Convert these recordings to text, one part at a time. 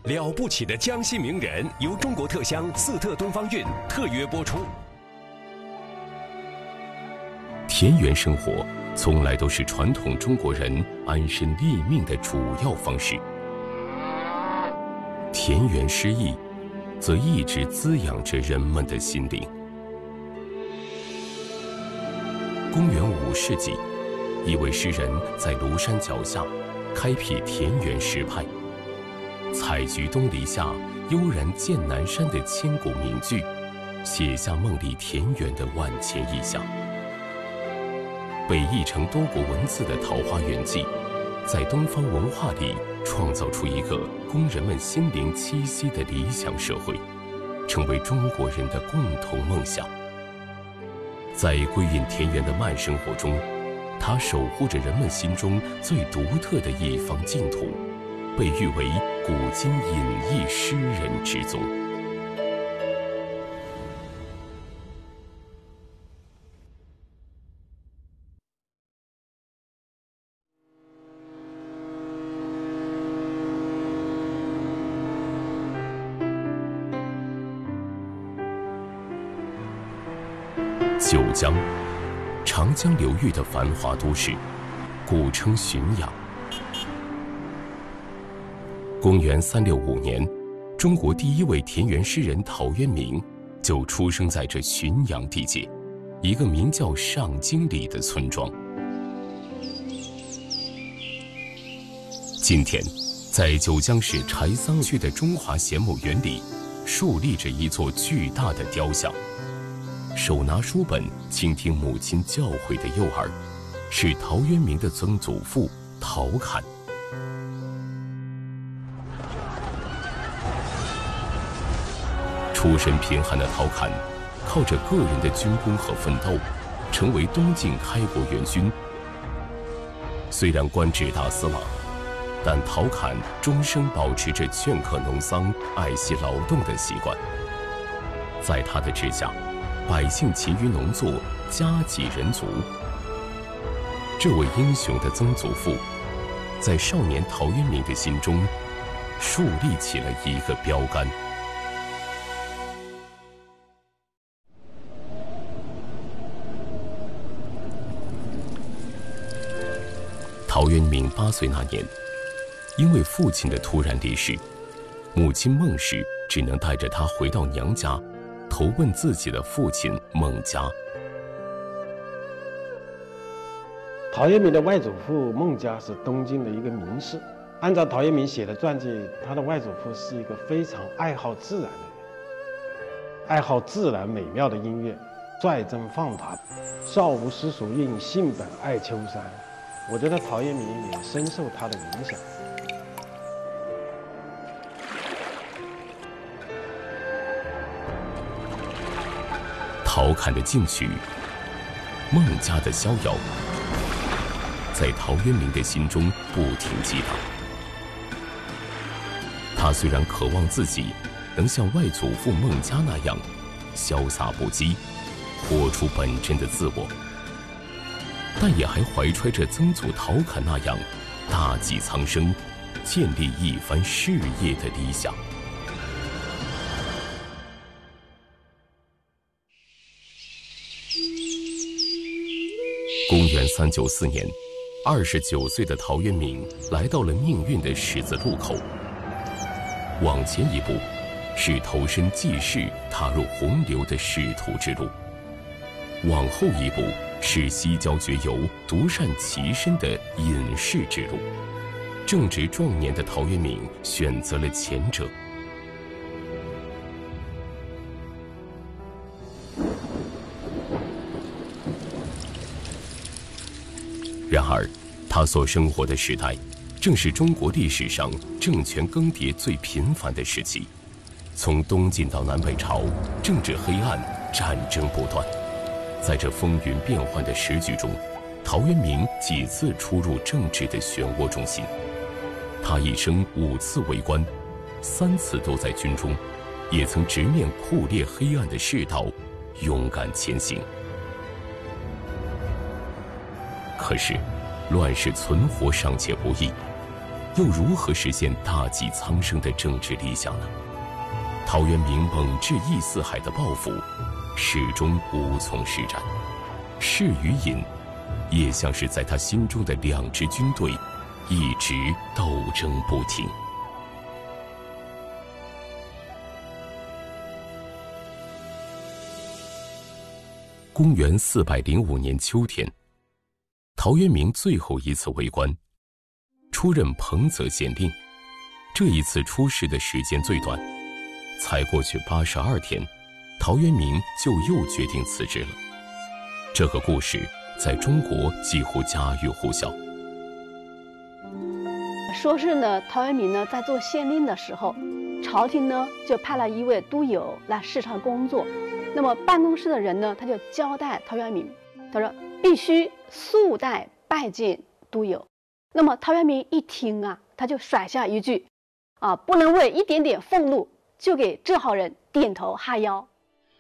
了不起的江西名人由中国特香四特东方韵特约播出。田园生活从来都是传统中国人安身立命的主要方式，田园诗意则一直滋养着人们的心灵。公元5世纪，一位诗人在庐山脚下开辟田园诗派，采菊东篱下，悠然见南山的千古名句，写下梦里田园的万千意象。被译成多国文字的《桃花源记》，在东方文化里创造出一个供人们心灵栖息的理想社会，成为中国人的共同梦想。在归隐田园的慢生活中，它守护着人们心中最独特的一方净土，被誉为古今隐逸诗人之宗。九江，长江流域的繁华都市，古称浔阳。公元365年，中国第一位田园诗人陶渊明就出生在这浔阳地界，一个名叫上京里的村庄。今天，在九江市柴桑区的中华贤母园里，竖立着一座巨大的雕像。手拿书本倾听母亲教诲的幼儿，是陶渊明的曾祖父陶侃。出身贫寒的陶侃，靠着个人的军功和奋斗，成为东晋开国元勋。虽然官至大司马，但陶侃终生保持着劝课农桑、爱惜劳动的习惯。在他的治下，百姓勤于农作，家几人足。这位英雄的曾祖父，在少年陶渊明的心中，树立起了一个标杆。陶渊明8岁那年，因为父亲的突然离世，母亲孟氏只能带着他回到娘家，投奔自己的父亲孟嘉。 陶渊明的外祖父孟嘉是东晋的一个名士。按照陶渊明写的传记，他的外祖父是一个非常爱好自然的人，爱好自然美妙的音乐，率真放达，少无私俗韵，性本爱丘山。我觉得陶渊明也深受他的影响。 陶侃的进取，孟嘉的逍遥，在陶渊明的心中不停激荡。他虽然渴望自己能像外祖父孟嘉那样潇洒不羁，活出本真的自我，但也还怀揣着曾祖陶侃那样大济苍生、建立一番事业的理想。公元394年，29岁的陶渊明来到了命运的十字路口。往前一步，是投身济世、踏入洪流的仕途之路；往后一步，是西郊绝游、独善其身的隐士之路。正值壮年的陶渊明选择了前者。然而，他所生活的时代，正是中国历史上政权更迭最频繁的时期。从东晋到南北朝，政治黑暗，战争不断。在这风云变幻的时局中，陶渊明几次出入政治的漩涡中心。他一生5次为官，3次都在军中，也曾直面酷烈黑暗的世道，勇敢前行。可是，乱世存活尚且不易， 又如何实现大济苍生的政治理想呢？陶渊明猛志义四海的抱负，始终无从施展。士与隐，也像是在他心中的两支军队，一直斗争不停。公元405年秋天，陶渊明最后一次为官，出任彭泽县令。这一次出仕的时间最短，才过去82天，陶渊明就又决定辞职了。这个故事在中国几乎家喻户晓。 说是呢，陶渊明呢在做县令的时候，朝廷呢就派了一位督邮来视察工作。那么办公室的人呢，他就交代陶渊明，他说必须速带拜见督邮。那么陶渊明一听啊，他就甩下一句不能为一点点俸禄就给这号人点头哈腰。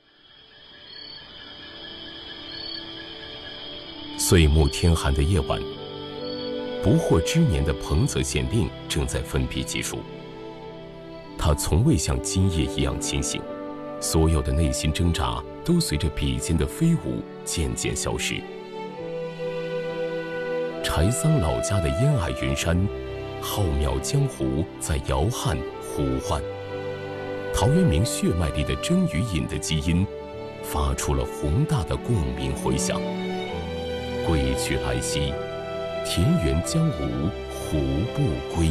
岁暮天寒的夜晚，不惑之年的彭泽县令正在奋笔疾书。他从未像今夜一样清醒，所有的内心挣扎都随着笔尖的飞舞渐渐消失。柴桑老家的烟霭云山，浩渺江湖在摇撼呼唤。陶渊明血脉里的真与隐的基因，发出了宏大的共鸣回响。归去来兮，田园将芜胡不归？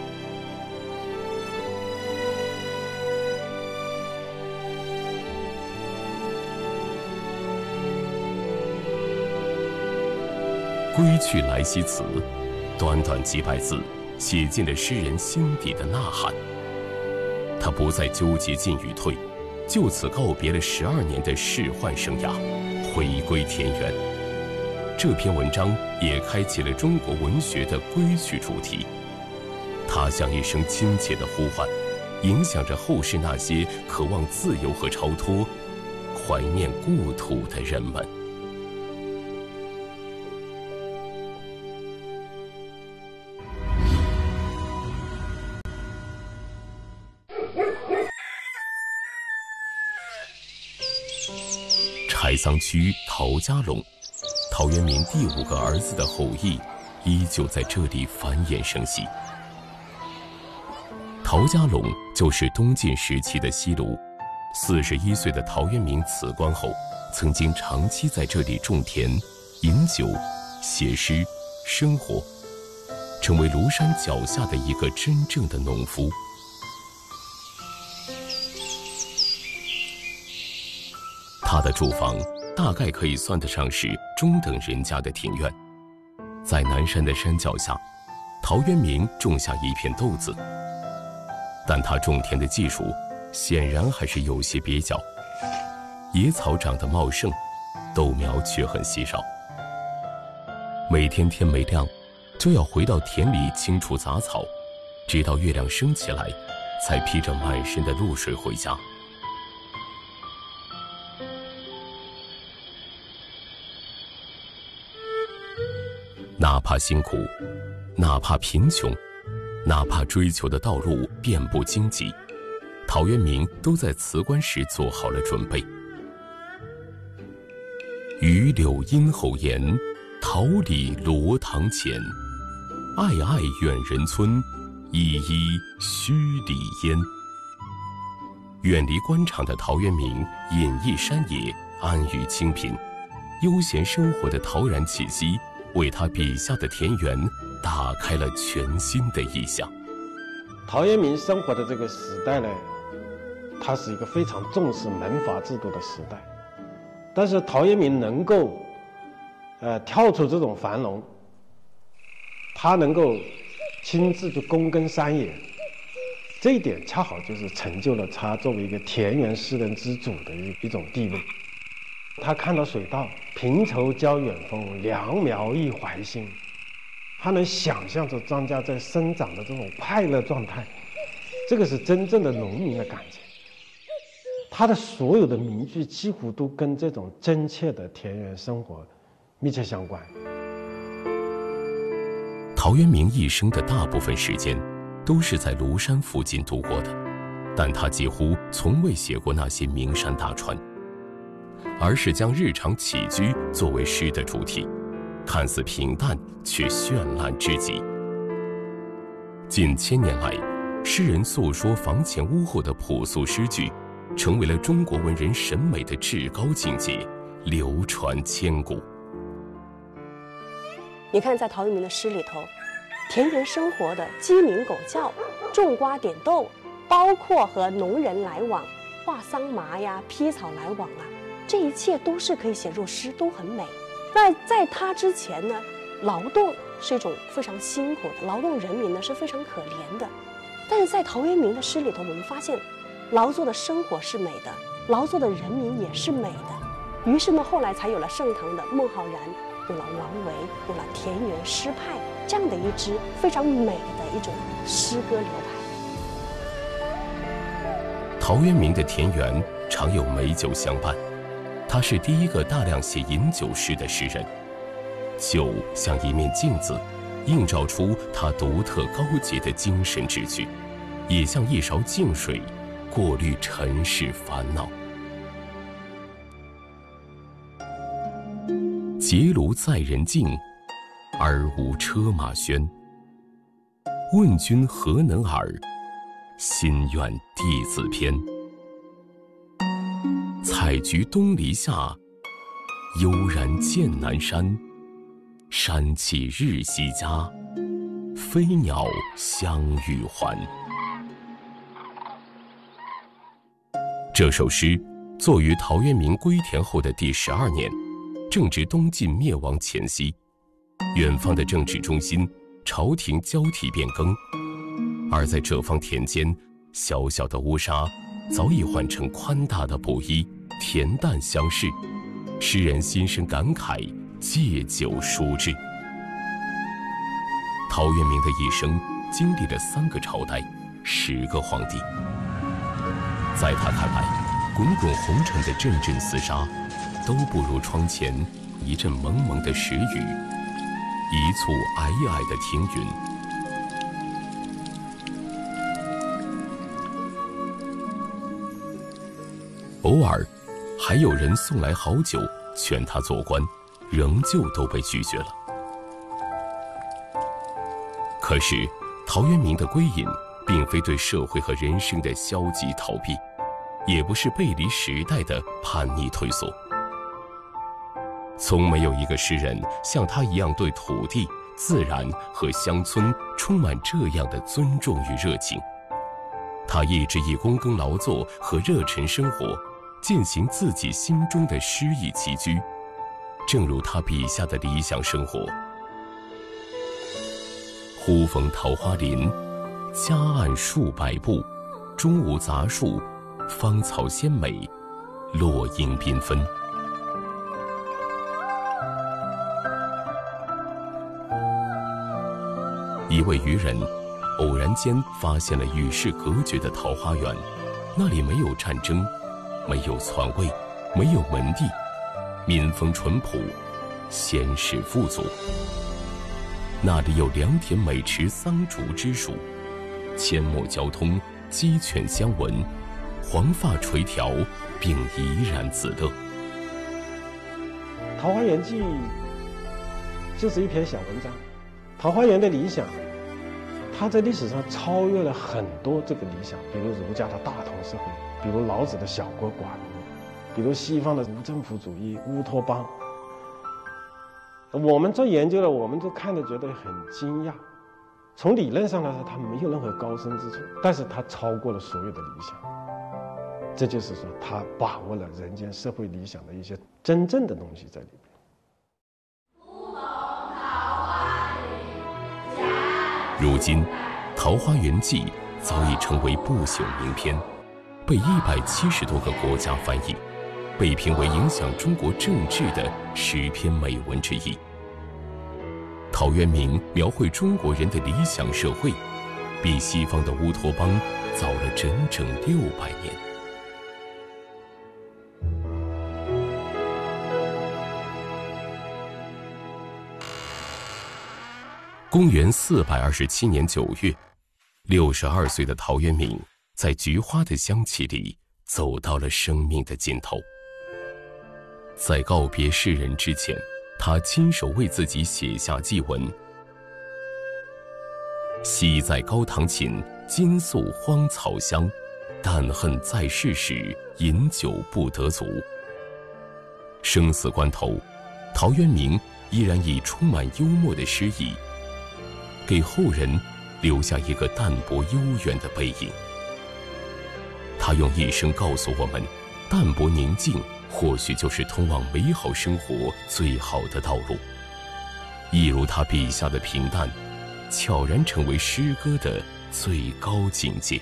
归去来兮词，短短几百字，写尽了诗人心底的呐喊。他不再纠结进与退，就此告别了12年的仕宦生涯，回归田园。这篇文章也开启了中国文学的归去主题，它像一声亲切的呼唤，影响着后世那些渴望自由和超脱、怀念故土的人们。柴桑区陶家垄，陶渊明第5个儿子的后裔依旧在这里繁衍生息。陶家垄就是东晋时期的西卢。41岁的陶渊明辞官后，曾经长期在这里种田、饮酒、写诗、生活，成为庐山脚下的一个真正的农夫。他的住房大概可以算得上是中等人家的庭院。在南山的山脚下，陶渊明种下一片豆子，但他种田的技术显然还是有些蹩脚，野草长得茂盛，豆苗却很稀少。每天天没亮，就要回到田里清除杂草，直到月亮升起来，才披着满身的露水回家。哪怕辛苦，哪怕贫穷，哪怕追求的道路遍布荆棘，陶渊明都在辞官时做好了准备。榆柳荫后檐，桃李罗堂前。暧暧远人村，依依墟里烟。远离官场的陶渊明隐逸山野，安于清贫，悠闲生活的陶然气息，为他笔下的田园打开了全新的意象。 陶渊明生活的这个时代呢，它是一个非常重视门阀制度的时代，但是陶渊明能够跳出这种樊笼，他能够亲自去躬耕山野，这一点恰好就是成就了他作为一个田园诗人之祖的一种地位。他看到水稻平畴交远风，良苗溢怀心，他能想象着庄稼在生长的这种快乐状态，这个是真正的农民的感觉。他的所有的名句几乎都跟这种真切的田园生活密切相关。 陶渊明一生的大部分时间都是在庐山附近度过的，但他几乎从未写过那些名山大川，而是将日常起居作为诗的主题，看似平淡却绚烂之极。近千年来，诗人诉说房前屋后的朴素诗句，成为了中国文人审美的至高境界，流传千古。 你看，在陶渊明的诗里头，田园生活的鸡鸣狗叫、种瓜点豆，包括和农人来往、画桑麻呀、劈草来往啊，这一切都是可以写入诗，都很美。那在他之前呢，劳动是一种非常辛苦的，劳动人民呢是非常可怜的。但是在陶渊明的诗里头，我们发现，劳作的生活是美的，劳作的人民也是美的。于是呢，后来才有了盛唐的孟浩然，有了王维，有了田园诗派这样的一支非常美的一种诗歌流派。 陶渊明的田园常有美酒相伴，他是第一个大量写饮酒诗的诗人。酒像一面镜子，映照出他独特高洁的精神志趣，也像一勺净水，过滤尘世烦恼。结庐在人境，而无车马喧。问君何能尔？心愿地自偏。采菊东篱下，悠然见南山。山气日夕佳，飞鸟相与还。这首诗作于陶渊明归田后的第12年，正值东晋灭亡前夕，远方的政治中心，朝廷交替变更，而在这方田间，小小的乌纱早已换成宽大的布衣，恬淡相视。诗人心生感慨，借酒抒志。陶渊明的一生经历了3个朝代，10个皇帝。在他看来，滚滚红尘的阵阵厮杀，都不如窗前一阵蒙蒙的时雨，一簇霭霭的听云。偶尔还有人送来好酒，劝他做官，仍旧都被拒绝了。可是陶渊明的归隐并非对社会和人生的消极逃避，也不是背离时代的叛逆退缩。从没有一个诗人像他一样对土地、自然和乡村充满这样的尊重与热情。他一直以躬耕劳作和热忱生活践行自己心中的诗意栖居，正如他笔下的理想生活。忽逢桃花林，夹岸数百步，中无杂树，芳草鲜美，落英缤纷。一位渔人偶然间发现了与世隔绝的桃花源，那里没有战争，没有篡位，没有门第，民风淳朴，闲适富足。那里有良田美池桑竹之属，阡陌交通，鸡犬相闻，黄发垂髫，并怡然自乐。 《桃花源记》就是一篇小文章。桃花源的理想，它在历史上超越了很多这个理想，比如儒家的大同社会，比如老子的小国寡民，比如西方的无政府主义、乌托邦。我们做研究的，我们都看着觉得很惊讶。从理论上来说，它没有任何高深之处，但是它超过了所有的理想。这就是说，他把握了人间社会理想的一些真正的东西在里面。 如今，《桃花源记》早已成为不朽名篇，被170多个国家翻译，被评为影响中国政治的10篇美文之一。陶渊明描绘中国人的理想社会，比西方的乌托邦早了整整600年。 公元427年9月，62岁的陶渊明在菊花的香气里走到了生命的尽头。在告别世人之前，他亲手为自己写下祭文：昔在高堂寝，今宿荒草乡。但恨在世时，饮酒不得足。生死关头，陶渊明依然以充满幽默的诗意，给后人留下一个淡泊悠远的背影。他用一生告诉我们，淡泊宁静或许就是通往美好生活最好的道路。一如他笔下的平淡，悄然成为诗歌的最高境界。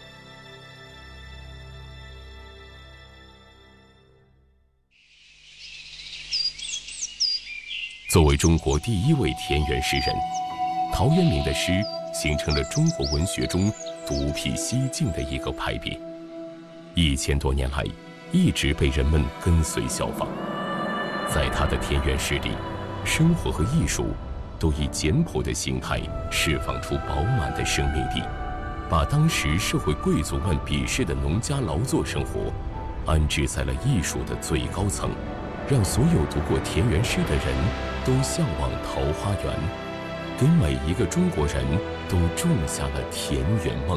作为中国第一位田园诗人，陶渊明的诗形成了中国文学中独辟蹊径的一个派别，1000多年来一直被人们跟随效仿。在他的田园诗里，生活和艺术都以简朴的形态释放出饱满的生命力，把当时社会贵族们鄙视的农家劳作生活安置在了艺术的最高层，让所有读过田园诗的人都向往桃花源，给每一个中国人都种下了田园梦。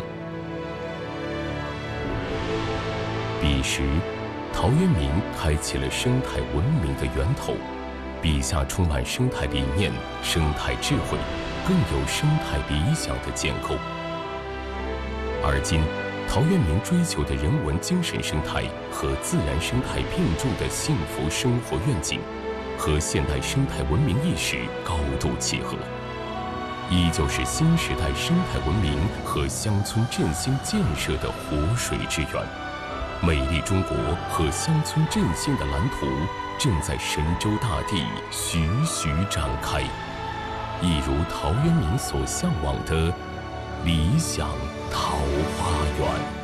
彼时，陶渊明开启了生态文明的源头，笔下充满生态理念、生态智慧，更有生态理想的建构。而今，陶渊明追求的人文精神生态和自然生态并重的幸福生活愿景，和现代生态文明意识高度契合，依旧是新时代生态文明和乡村振兴建设的活水之源。美丽中国和乡村振兴的蓝图正在神州大地徐徐展开，一如陶渊明所向往的理想桃花源。